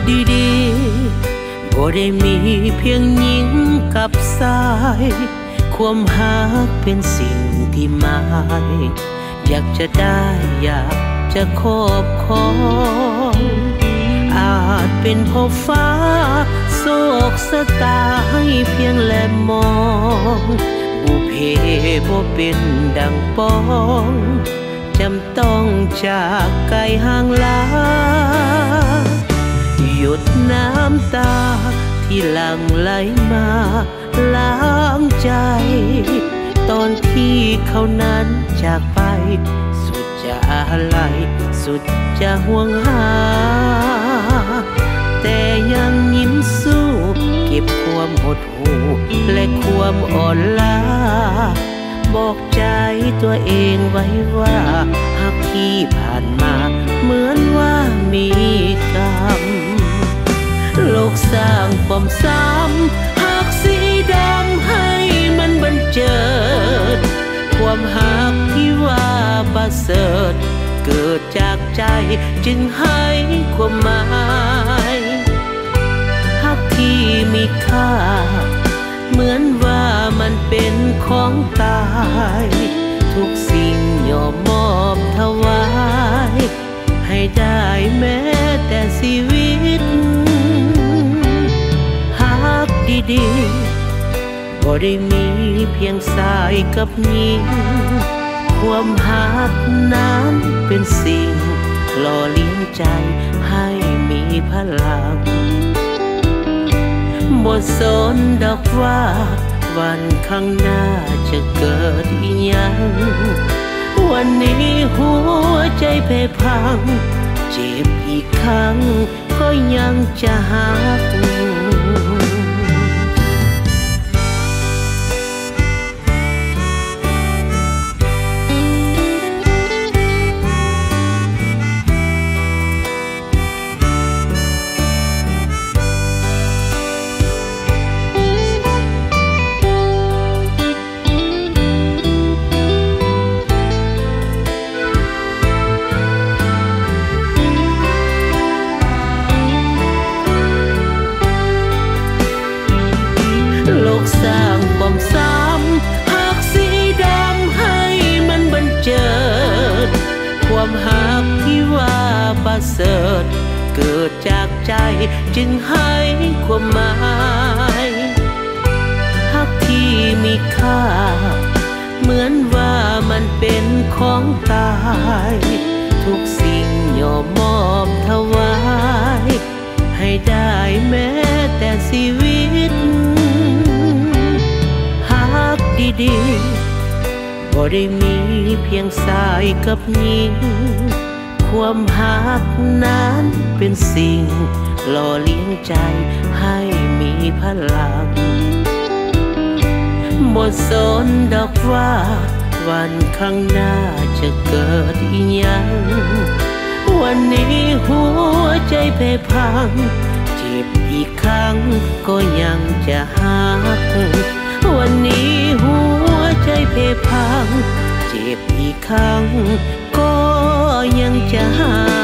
ดีๆบ่ได้มีเพียงหญิงกับชายความหักเป็นสิ่งที่หมายอยากจะได้อยากจะครอบครองอาจเป็นเพราะฟ้าโศกชะตาให้เพียงแลมองบุพเพบ่เป็นดังปองจำต้องจากไกลห่างลาหยดน้ำตาที่หลั่งไหลมาล้างใจตอนที่เขานั้นจากไปสุดจะอะไรสุดจะห่วงหาแต่ยังยิ้มสู้เก็บความหดหู่และความอ่อนล้าบอกใจตัวเองไว้ว่าหากที่ผ่านมาเหมือนว่ามีกรรมโลกสร้างความซ้ำหากสีดำให้มันบันเจิดความหักที่ว่าประเสริฐเกิดจากใจจึงให้ความหมายหักที่มีค่าเหมือนว่ามันเป็นของตายทุกสิ่งยอมมอบถวายให้ได้แม้แต่ชีวิตหักดีๆบ่ได้มีเพียงชายกับหญิงความหักนั้นเป็นสิ่งหล่อเลี้ยงใจให้มีพลังบ่สนดอกว่าวันข้างหน้าจะเกิดอีหยังวันนี้หัวใจเพพังเจ็บอีกครั้งก็ยังจะหักสร้างความซ้ำหากสีดำให้มันบันเจิดความหักที่ว่าประเสริฐเกิดจากใจจึงให้ความหมายหักที่มีค่าเหมือนว่ามันเป็นของตายทุกสิ่งยอมมอบถวายให้ได้แม้แต่ชีวิตดีๆบ่ได้มีเพียงชายกับหญิงความหักนั้นเป็นสิ่งหล่อเลี้ยงใจให้มีพลังบ่สนดอกว่าวันข้างหน้าจะเกิดอีหยังวันนี้หัวใจเพพังเจ็บอีกครั้งก็ยังจะหักวันนี้หัวใจเพพังเจ็บอีกครั้งก็ยังจะหา